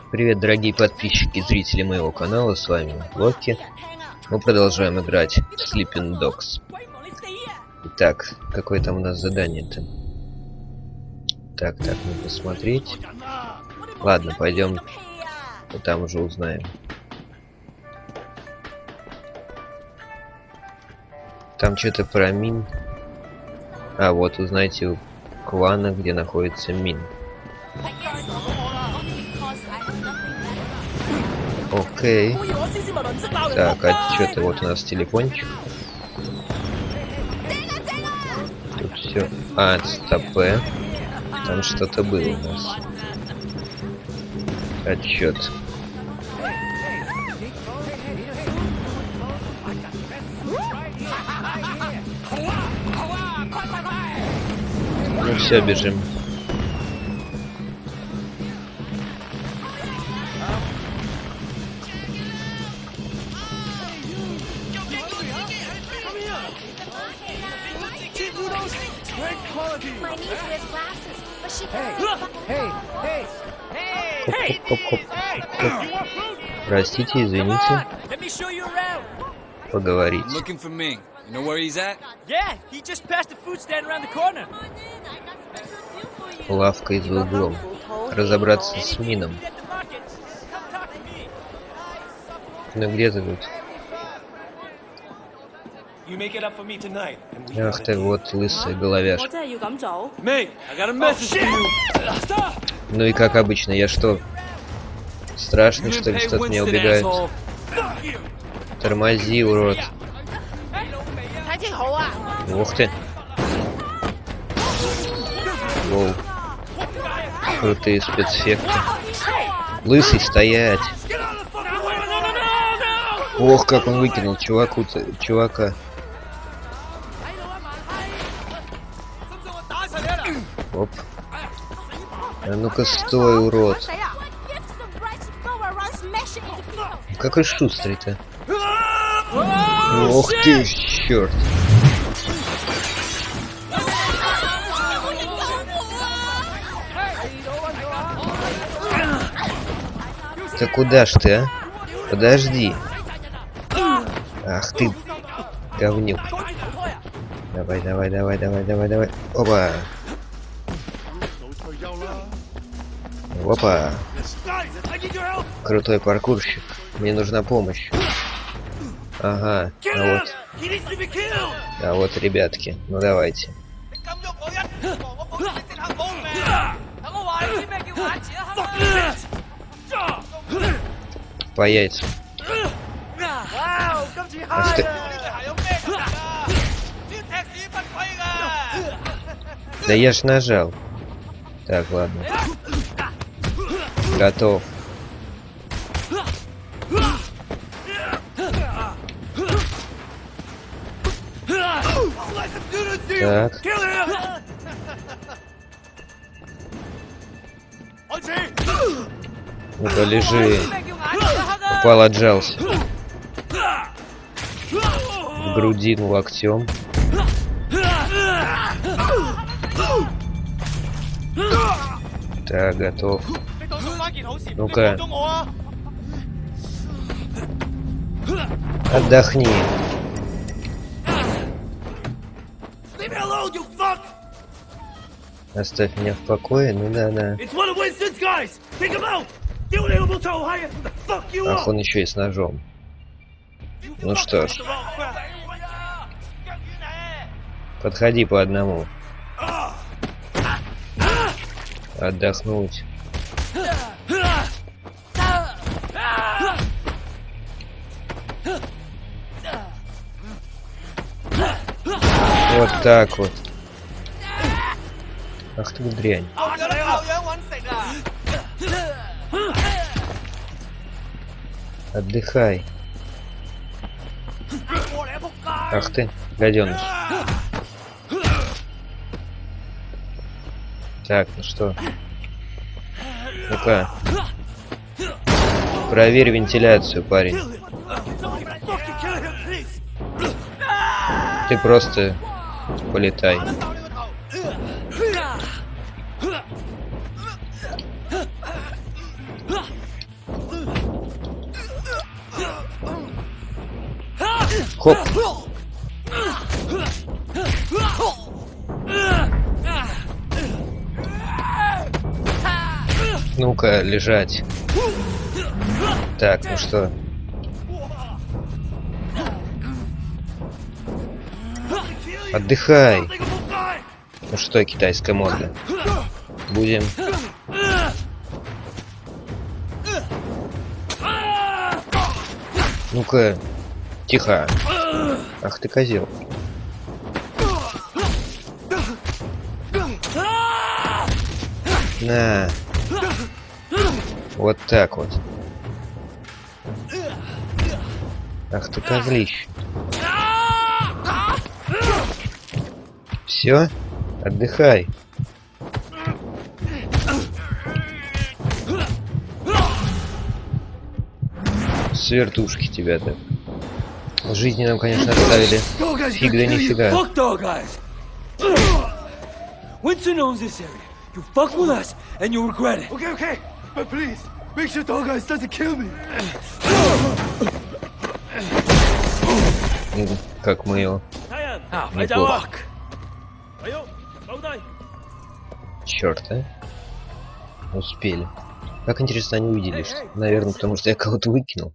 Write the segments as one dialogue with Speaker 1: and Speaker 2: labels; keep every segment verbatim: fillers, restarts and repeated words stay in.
Speaker 1: Привет, дорогие подписчики и зрители моего канала, с вами Локи. Мы продолжаем играть в Sleeping Dogs. Итак, какое там у нас задание-то? Так, так, ну посмотреть. Ладно, пойдем, и там уже узнаем. Там что-то про мин. А, вот, узнаете у клана, где находится мин. Окей. Так, а что-то вот у нас телефончик. Тут все. А, стопэ. Там что-то было у нас. Отчет. Ну все, бежим. Простите, извините. Поговорить. Лавка из углом. Разобраться с мином. Ну где ты тут? Ах ты, вот лысая головяшка. Ну и как обычно, я что? Страшно, что ли, что-то мне убегает? Тормози, урод. Ух ты. Воу. Крутые спецэффекты. Лысый, стоять. Ох, как он выкинул чуваку чувака. Оп. А ну-ка стой, урод. Какой шустрый-то. Ох ты, черт. Да куда ж ты, а? Подожди. Ах ты, говнюк. Давай, давай, давай, давай, давай, давай. Опа. Опа. Крутой паркурщик. Мне нужна помощь. Ага, а вот. А вот, ребятки, ну давайте. По яйцам. Ах ты. Да я ж нажал. Так, ладно. Готов. Так. Ну-ка, лежи. Упал, отжался. В грудину локтем. Так, готов. Ну-ка. Отдохни. Оставь меня в покое, ну да-да. Ах, он еще и с ножом. Ну что ж. Подходи по одному. Отдохнуть. Вот так вот. Ах ты дрянь. Отдыхай. Ах ты, гаденыш. Так, ну что? Ну-ка. Проверь вентиляцию, парень. Ты просто полетай. Хоп. Ну-ка, лежать. Так, ну что? Отдыхай. Ну что, китайская морда? Будем. Ну-ка, тихо. Ах ты козел. На. Вот так вот. Ах ты козлище. Все? Отдыхай. С вертушки тебя так. В жизни нам, конечно, оставили фиг да нифига.
Speaker 2: Winston owns this area. You fuck with us, and you'll regret it.
Speaker 3: Okay, okay, but please make sure Dog Eyes doesn't kill me.
Speaker 1: Как мы его не плохо. Черт, а? Успели. Как интересно они увидели, что... Наверное, потому что я кого-то выкинул.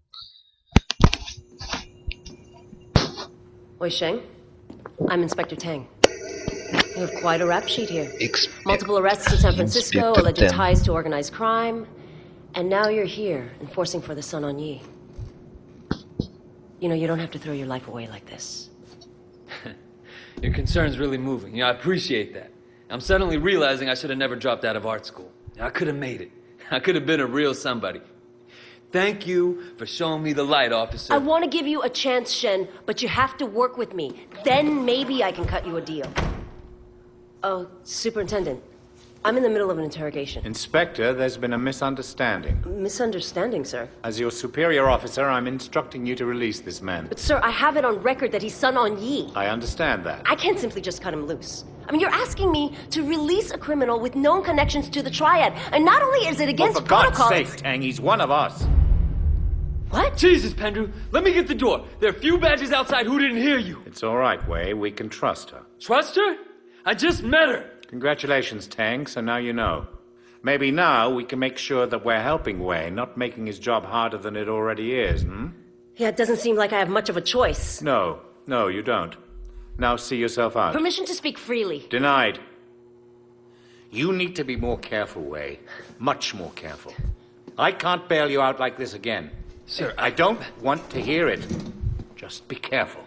Speaker 4: Wei Sheng, I'm Inspector Tang. You have quite a rap sheet here.
Speaker 1: Expe
Speaker 4: Multiple arrests in San Francisco,
Speaker 1: Inspector
Speaker 4: alleged
Speaker 1: Tang.
Speaker 4: ties to organized crime, and now you're here, enforcing for the Sun On Yi. You know, you don't have to throw your life away like this.
Speaker 2: Your concern's really moving. Yeah, I appreciate that. I'm suddenly realizing I should have never dropped out of art school. I could have made it. I could have been a real somebody. Thank you for showing me the light, officer.
Speaker 4: I want to give you a chance, Shen, but you have to work with me. Then maybe I can cut you a deal. Oh, Superintendent, I'm in the middle of an interrogation.
Speaker 5: Inspector, there's been a misunderstanding.
Speaker 4: Misunderstanding, sir.
Speaker 5: As your superior officer, I'm instructing you to release this man.
Speaker 4: But, sir, I have it on record that he's Sun On Yi.
Speaker 5: I understand that.
Speaker 4: I can't simply just cut him loose. I mean, you're asking me to release a criminal with known connections to the Triad, and not only is it against
Speaker 5: well, for God's
Speaker 4: protocol...
Speaker 5: sake, Tang, he's one of us.
Speaker 4: What?
Speaker 2: Jesus, Pendrew, let me get the door. There are a few badges outside who didn't hear you.
Speaker 5: It's all right, Wei. We can trust her.
Speaker 2: Trust her? I just met her.
Speaker 5: Congratulations, Tang, so now you know. Maybe now we can make sure that we're helping Wei, not making his job harder than it already is, hmm?
Speaker 4: Yeah, it doesn't seem like I have much of a choice.
Speaker 5: No, no, you don't. Now see yourself out.
Speaker 4: Permission to speak freely.
Speaker 5: Denied. You need to be more careful, Wei. Much more careful. I can't bail you out like this again.
Speaker 2: Sir,
Speaker 5: I don't want to hear it. Just be careful.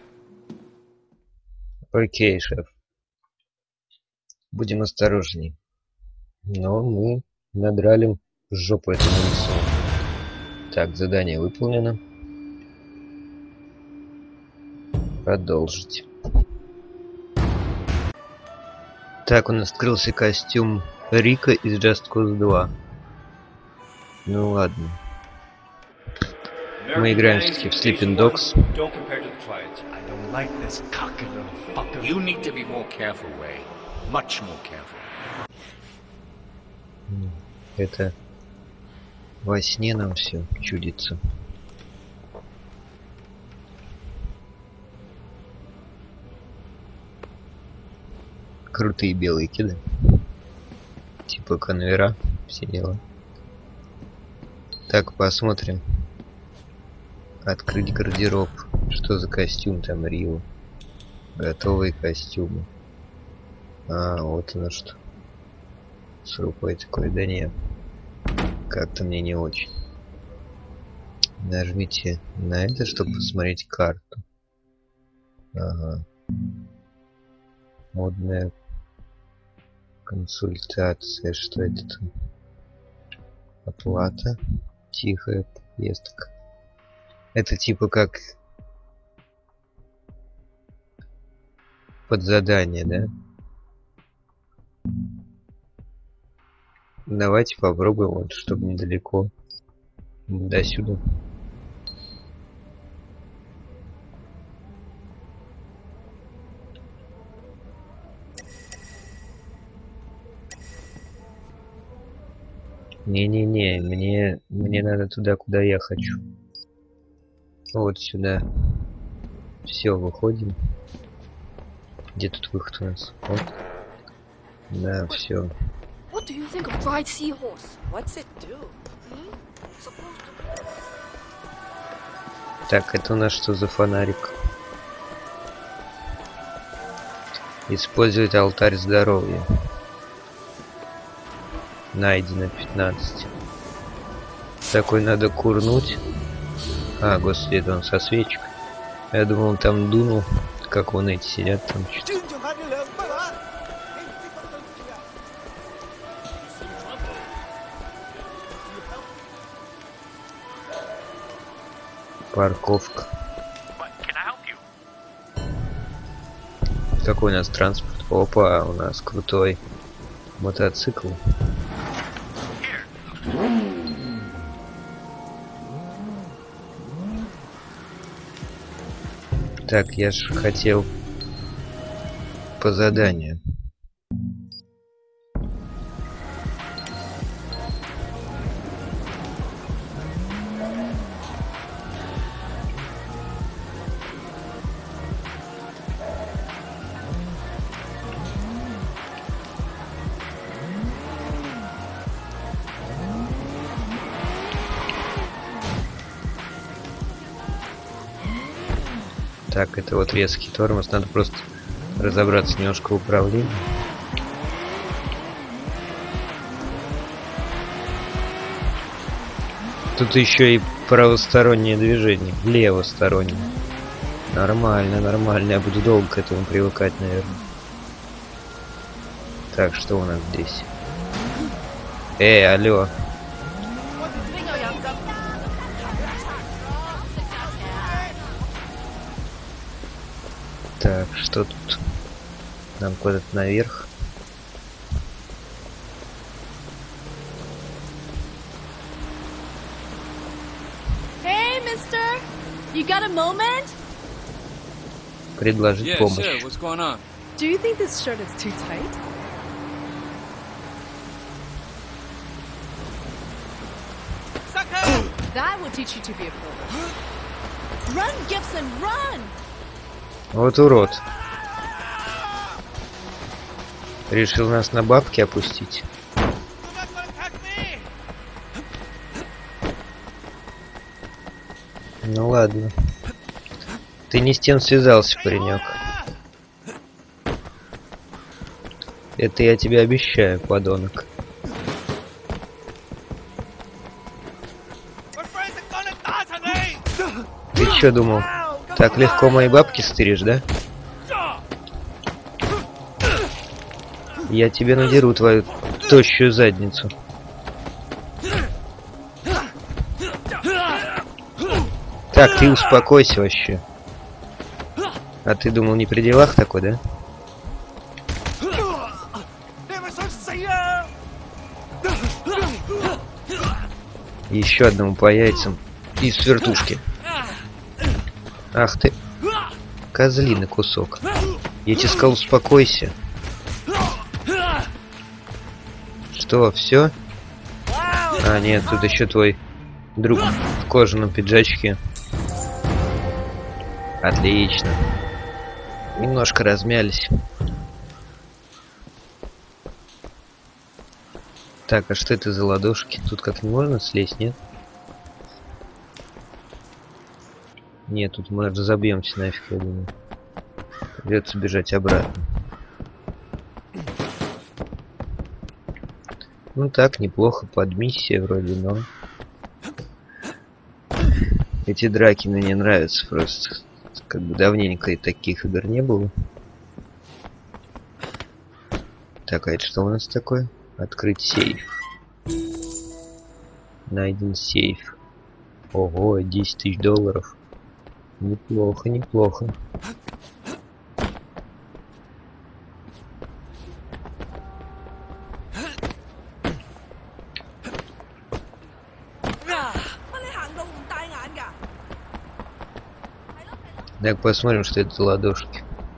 Speaker 1: Окей, шеф. Будем осторожней. Но мы надрали жопу этому лесу. Так, задание выполнено. Продолжить. Так, у нас открылся костюм Рика из Just Cause два. Ну ладно. Мы играем все-таки в Sleeping Dogs.
Speaker 5: You need to be more careful, Wei. Much more careful.
Speaker 1: Это во сне нам все чудится. Крутые белые киды. Типа конвейера. Все дела. Так, посмотрим. Открыть гардероб. Что за костюм там, Рио? Готовые костюмы. А, вот оно что. С рукой такой, да нет. Как-то мне не очень. Нажмите на это, чтобы посмотреть карту. Ага. Модная консультация. Что это там? Оплата. Тихая поездка. Это типа как под задание, да? Давайте попробуем, вот, чтобы недалеко. До сюда. Не-не-не, мне, мне надо туда, куда я хочу. Вот сюда. Все, выходим. Где тут выход у нас? Вот. Да, все.
Speaker 6: What do you think of dried seahorse?
Speaker 7: What's it do?
Speaker 1: Так, это у нас что за фонарик? Использовать алтарь здоровья. Найдено пятнадцать. Такой надо курнуть. А, господи, это он со свечкой. Я думал, он там дунул, как вон эти сидят там. Парковка. Какой у нас транспорт? Опа, у нас крутой мотоцикл. Так, я ж хотел по заданию. Так, это вот резкий тормоз. Надо просто разобраться немножко в управлении. Тут еще и правостороннее движение, левостороннее. Нормально, нормально. Я буду долго к этому привыкать, наверное. Так, что у нас здесь? Эй, алло. Так, что тут? Нам куда-то наверх.
Speaker 6: Hey, mister! You got a moment?
Speaker 1: Предложить
Speaker 2: Yeah,
Speaker 1: помощь.
Speaker 2: sure. What's going on?
Speaker 6: Do you think this shirt is too tight? That will teach you to be a pro. Run, Gibson, run!
Speaker 1: Вот урод. Решил нас на бабки опустить. Ну ладно. Ты не с тем связался, паренек. Это я тебе обещаю, подонок. Ты чё думал? Так легко мои бабки стыришь, да? Я тебе надеру твою тощую задницу. Так, ты успокойся вообще. А ты думал, не при делах такой, да? Еще одному по яйцам и с вертушки. Ах ты, козлиный кусок. Я тебе сказал, успокойся. Что, все? А, нет, тут еще твой друг в кожаном пиджачке. Отлично. Немножко размялись. Так, а что это за ладошки? Тут как не можно слезть, нет? Нет, тут мы разобьемся нафиг, я думаю. Придется бежать обратно. Ну так, неплохо, под миссией вроде, но... Эти драки мне не нравятся просто. Как бы давненько и таких игр не было. Так, а это что у нас такое? Открыть сейф. Найден сейф. Ого, десять тысяч долларов. Неплохо, неплохо. Так, посмотрим, что это за ладошки.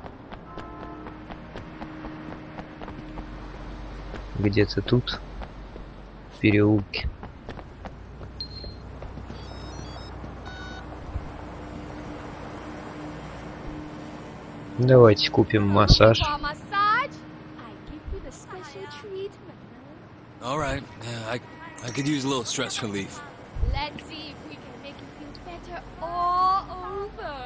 Speaker 1: Где-то тут, в переулке. Давайте купим массаж.
Speaker 6: For massage, I give you the special treatment.
Speaker 2: All right. Yeah, I, I could use a little stress relief.
Speaker 6: Let's see if we can make you feel better all over.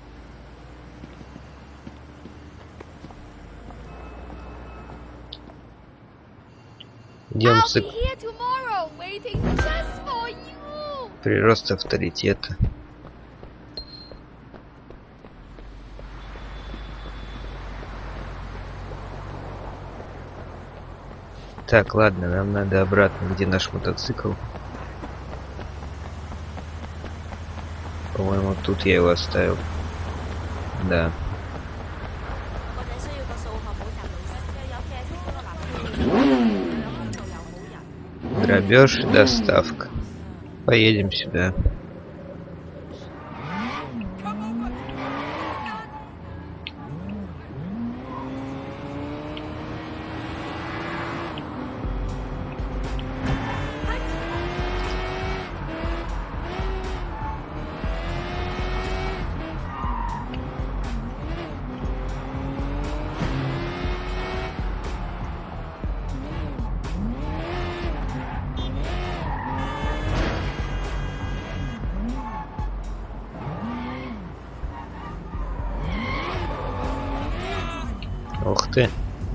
Speaker 1: Идем
Speaker 6: I'll
Speaker 1: с
Speaker 6: be here tomorrow, waiting just for you.
Speaker 1: прирост авторитета. Так, ладно, нам надо обратно, где наш мотоцикл. По-моему, тут я его оставил. Да. Грабеж, доставка. Поедем сюда. Ух ты.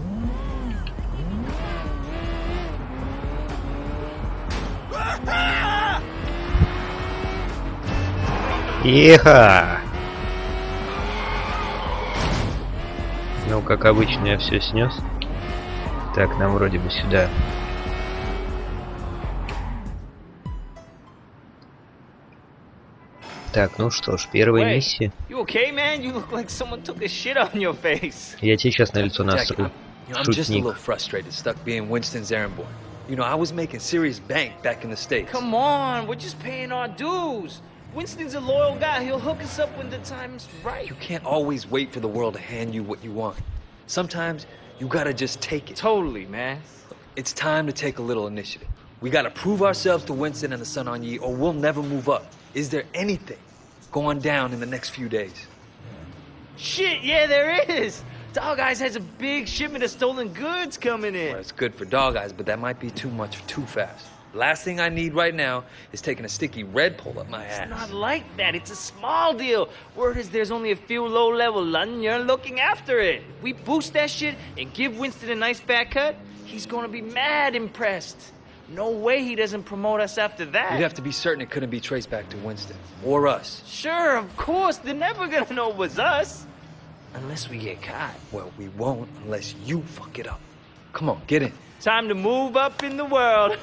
Speaker 1: Еха! Ну, как обычно, я все снес. Так, нам вроде бы сюда. Так, ну что ж, первая
Speaker 7: Wait,
Speaker 1: миссия.
Speaker 7: you okay, man? You look like someone took a shit on your face.
Speaker 1: Я тебе сейчас на лицо
Speaker 2: Jackie,
Speaker 1: насру.
Speaker 2: I'm, you know, I'm just a
Speaker 1: Шутник.
Speaker 2: little frustrated, stuck being Winston's errand boy. You know, I was making serious bank back in the States.
Speaker 7: Come on, we're just paying our dues. Winston's a loyal guy. He'll hook us up when the time's right.
Speaker 2: You can't always wait for the world to hand you what you want. Sometimes you gotta just take it.
Speaker 7: Totally, man.
Speaker 2: It's time to take a little initiative. We gotta prove ourselves to Winston and the Sun On Yee, or we'll never move up. Is there anything going down in the next few days?
Speaker 7: Shit, yeah, there is. Dog Eyes has a big shipment of stolen goods coming in.
Speaker 2: Well, it's good for Dog Eyes, but that might be too much too fast. Last thing I need right now is taking a sticky red pull up my ass.
Speaker 7: It's not like that. It's a small deal. Word is there's only a few low-level London looking after it. We boost that shit and give Winston a nice fat cut, he's gonna be mad impressed. No way he doesn't promote us after that.
Speaker 2: You'd have to be certain it couldn't be traced back to Winston. Or us.
Speaker 7: Sure, of course. They're never gonna know it was us. Unless we get caught.
Speaker 2: Well, we won't unless you fuck it up. Come on, get in.
Speaker 7: Time to move up in the world.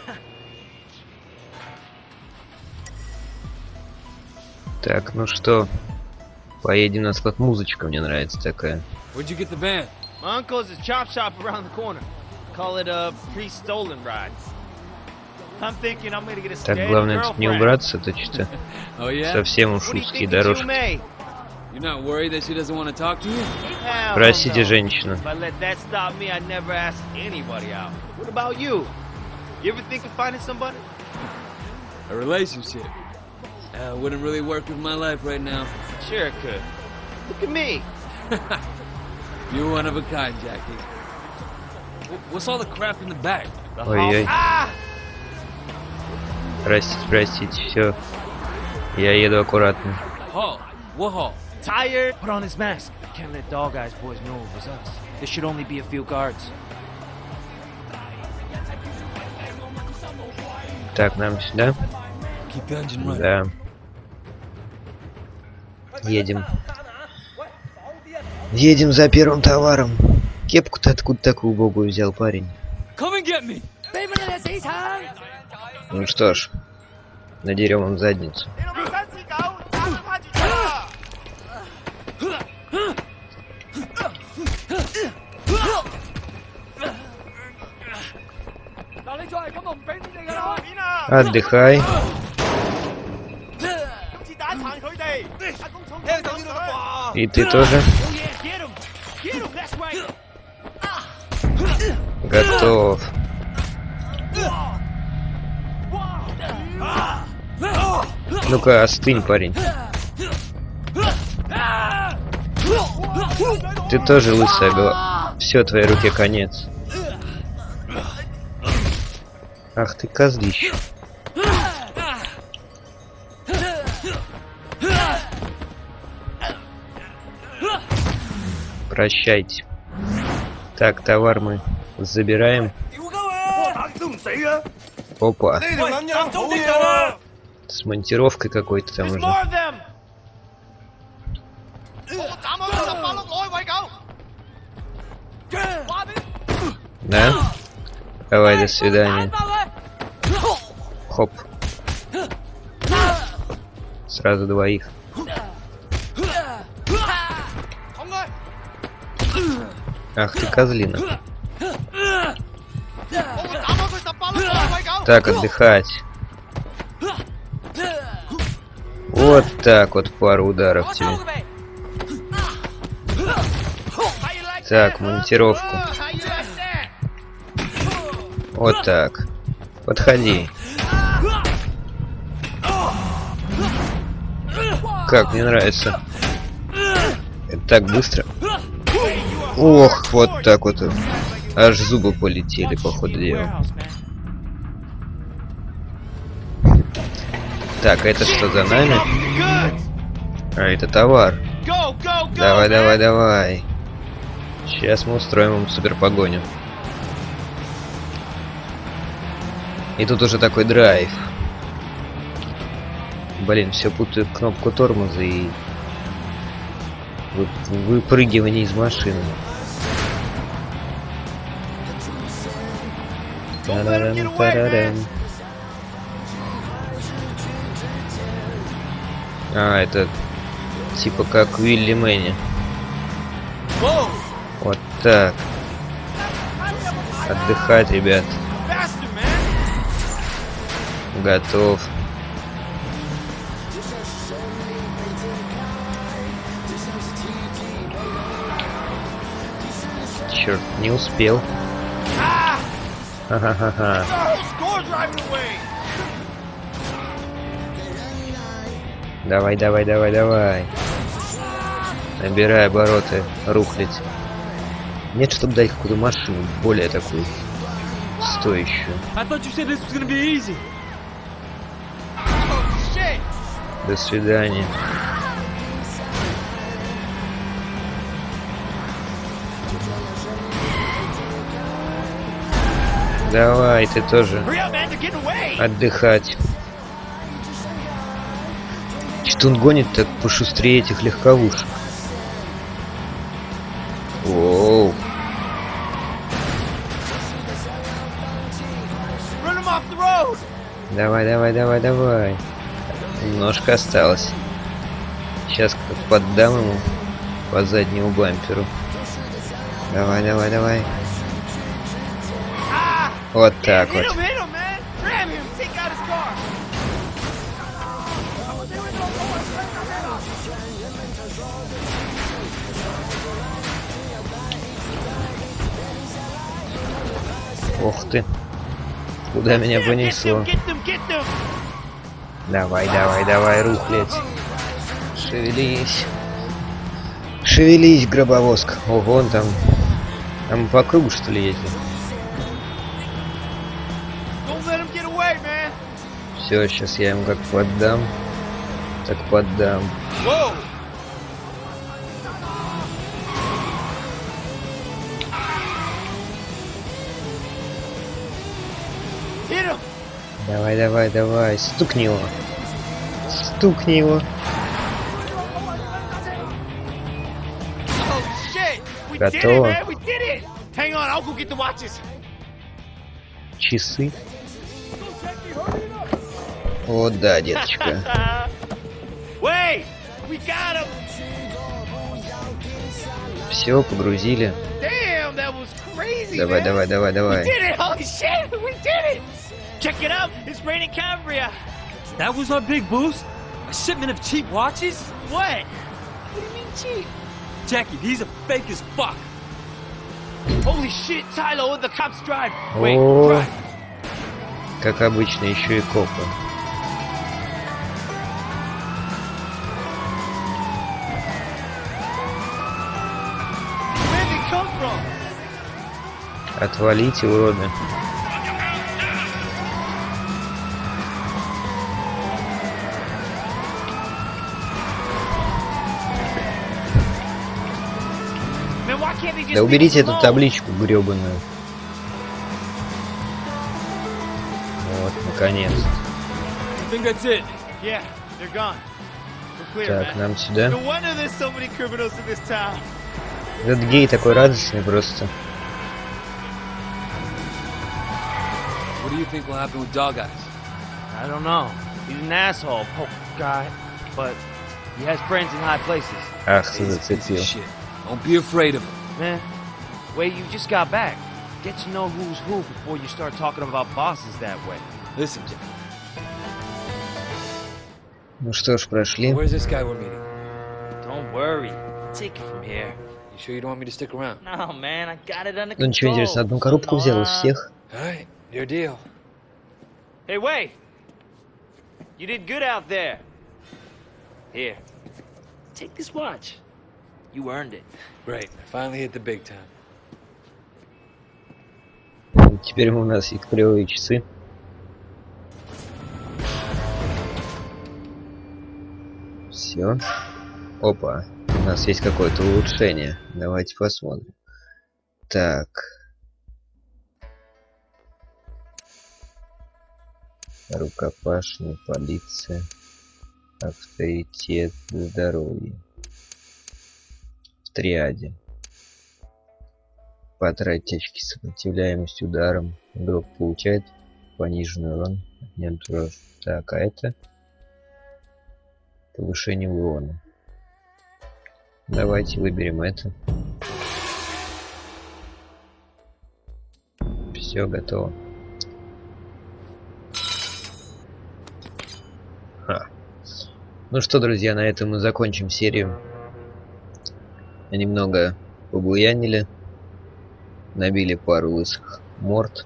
Speaker 1: Так, ну что, поедем на склад. Музычка мне нравится такая.
Speaker 2: Where'd you get the van?
Speaker 7: My uncle's a chop shop around the corner. Call it a pre-stolen ride. I'm thinking I'm gonna get a
Speaker 1: Так,
Speaker 7: steady
Speaker 1: главное тут не
Speaker 7: girlfriend.
Speaker 1: убраться, то что
Speaker 2: Oh, yeah?
Speaker 1: совсем уж
Speaker 7: What do you
Speaker 1: узкие
Speaker 7: think of
Speaker 1: дорожки.
Speaker 7: May?
Speaker 2: You're not worried that she doesn't want to talk to you?
Speaker 7: Hell
Speaker 1: Простите,
Speaker 7: no.
Speaker 1: женщина.
Speaker 7: If I let that stop me, I'd never ask anybody out. What about you? You ever think of finding somebody?
Speaker 2: A relationship. Uh, wouldn't really work with my life right now.
Speaker 7: Sure it could. Look at me.
Speaker 2: You're one of a kind, Jackie. Wh- What's all the crap in the back?
Speaker 7: The
Speaker 1: Ой-ой.
Speaker 7: Ah!
Speaker 1: Простите, простите, все. Я еду аккуратно.
Speaker 2: Hall. What hall?
Speaker 7: Tired? Put on his mask. Can't let Dog Eyes boys know it was us. There should only be a few guards.
Speaker 1: Так, нам сюда.
Speaker 2: Keep the engine running.
Speaker 1: Да. Едем. Едем за первым товаром. Кепку-то откуда такую убогую взял парень?
Speaker 2: Come and get me!
Speaker 1: Ну что ж, надерем им задницу. Отдыхай. И ты тоже. Готов. Ну-ка, остынь, парень. Ты тоже лысая голова. Все, твоей руке конец. Ах ты козлище. Прощайте. Так, товар мы забираем. Опа. С монтировкой какой-то там уже. Да? Давай, до свидания. Хоп. Сразу двоих. Ах ты козлина. Так, отдыхать. Вот так вот пару ударов тебе. Так, монтировку. Вот так. Подходи. Как, мне нравится. Это так быстро. Ох, вот так вот. Аж зубы полетели, по ходу дела. Так, это что за нами? А, это товар. Давай, давай, давай. Сейчас мы устроим им супер погоню. И тут уже такой драйв. Блин, все путаю кнопку тормоза и вы... выпрыгивание из машины. Тарарам, тарарам. А, это типа как в Вилли Мэне. Вот так. Отдыхать, ребят. Готов. Черт, не успел. Ха-ха-ха-ха. Давай, давай, давай, давай. Набирай обороты, рухлить. Нет, чтобы дать какую-то машину, более такую стоящую. До свидания. Давай, ты тоже отдыхать. Что он гонит так пошустрее этих легковушек? Воу. Давай, давай, давай, давай. Немножко осталось. Сейчас как поддам ему по заднему бамперу. Давай, давай, давай. Вот так вот. Ух ты. Куда меня понесло? Давай, давай, давай, рухлядь. Шевелись. Шевелись, гробовозка. Ого, он там... Там по кругу, что ли, ездит? Все, сейчас я ему как поддам. Так поддам. Давай, давай, давай, стукни его. Стукни его. Готово. Часы. О, да, деточка. Все, погрузили. Давай, давай, давай, давай.
Speaker 7: Check it out, it's raining Cambria.
Speaker 8: That was our big boost? A shipment of cheap watches?
Speaker 7: What? What do you mean cheap?
Speaker 8: Jackie, these are fake as fuck.
Speaker 7: Holy shit, Tyler, the cops drive. Wait,
Speaker 1: О,
Speaker 7: drive.
Speaker 1: как обычно, еще и копы. Отвалите, уроды. Да уберите эту табличку грёбаную. Вот, наконец. Так, нам сюда. Этот гей такой радостный просто.
Speaker 2: What do you think will happen with Dog Eyes?
Speaker 7: I don't know. He's an asshole, poke guy, but he has friends in high places.
Speaker 1: Ах, ты зацепил.
Speaker 2: Shit. Don't be afraid of him.
Speaker 7: Man, wait, you just got back. Get to know who's who before you start talking about bosses that way.
Speaker 2: Listen, Jim.
Speaker 1: Ну что ж, прошли.
Speaker 2: Where's this guy we're meeting?
Speaker 7: Don't worry. Take it from here.
Speaker 2: You sure you don't want me to stick around?
Speaker 7: No, man, I got it under
Speaker 1: Ну ничего,
Speaker 7: control.
Speaker 1: интересно, одну коробку взял из всех.
Speaker 2: Alright, your deal.
Speaker 7: Hey, wait! You did good out there. Here. Take this watch. You earned it.
Speaker 2: Great, I finally hit the big time.
Speaker 1: Теперь у нас есть клевые часы. Все. Опа. У нас есть какое-то улучшение. Давайте посмотрим. Так. Рукопашная, полиция. Авторитет, здоровье. В триаде. Потратить очки сопротивляемость ударом. Игрок получает пониженный урон. Нет, так, а это повышение урона. Давайте выберем это. Все готово. Ха. Ну что, друзья, на этом мы закончим серию. Немного побуянили. Набили пару лысых морд.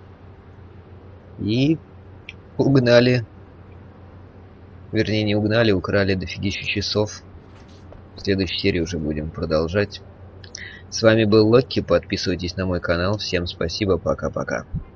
Speaker 1: И угнали. Вернее, не угнали, украли дофигища часов. В следующей серии уже будем продолжать. С вами был Локки. Подписывайтесь на мой канал. Всем спасибо. Пока-пока.